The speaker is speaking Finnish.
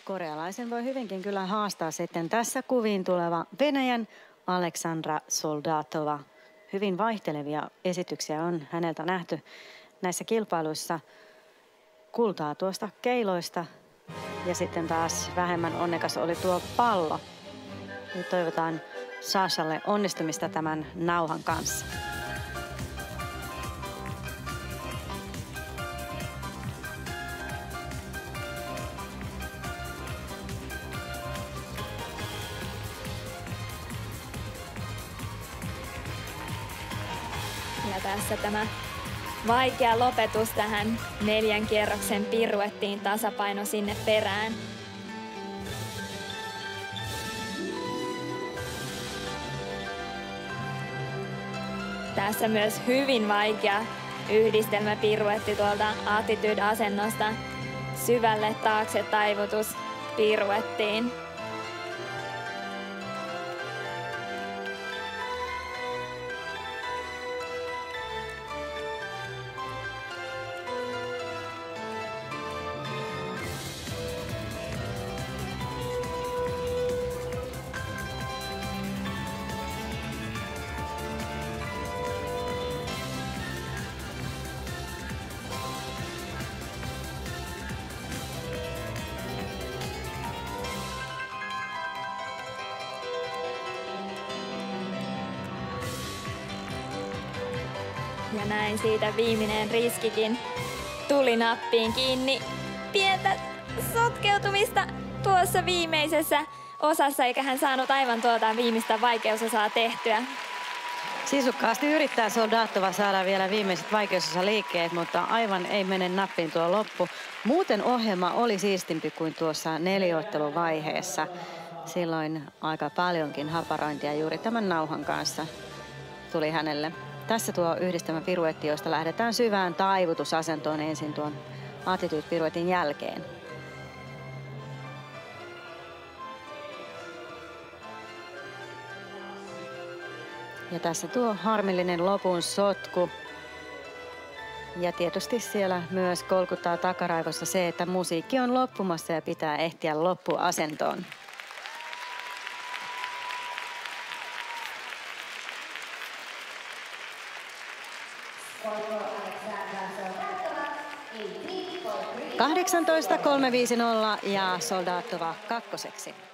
korealaisen voi hyvinkin kyllä haastaa sitten tässä kuviin tuleva Venäjän Aleksandra Soldatova. Hyvin vaihtelevia esityksiä on häneltä nähty näissä kilpailuissa. Kultaa tuosta keiloista ja sitten taas vähemmän onnekas oli tuo pallo. Nyt toivotaan Sashalle onnistumista tämän nauhan kanssa. Ja tässä tämä vaikea lopetus tähän 4 kierroksen piruettiin, tasapaino sinne perään. Tässä myös hyvin vaikea yhdistelmäpiruetti tuolta attitude-asennosta syvälle taakse taivutus piruettiin. Ja näin siitä viimeinen riskikin tuli nappiin kiinni. Pientä sotkeutumista tuossa viimeisessä osassa, eikä hän saanut aivan tuota viimeistä vaikeusosaa tehtyä. Sisukkaasti yrittää Soldatova saada vielä viimeiset vaikeusosaliikkeet, mutta aivan ei mene nappiin tuo loppu. Muuten ohjelma oli siistimpi kuin tuossa neliotteluvaiheessa. Silloin aika paljonkin haparointia juuri tämän nauhan kanssa tuli hänelle. Tässä tuo yhdistelmä piruetti, josta lähdetään syvään taivutusasentoon ensin tuon attitude-piruetin jälkeen. Ja tässä tuo harmillinen lopun sotku. Ja tietysti siellä myös kolkuttaa takaraivossa se, että musiikki on loppumassa ja pitää ehtiä loppuasentoon. Alexandra Soldatova, 18.350 ja Soldatova kakkoseksi.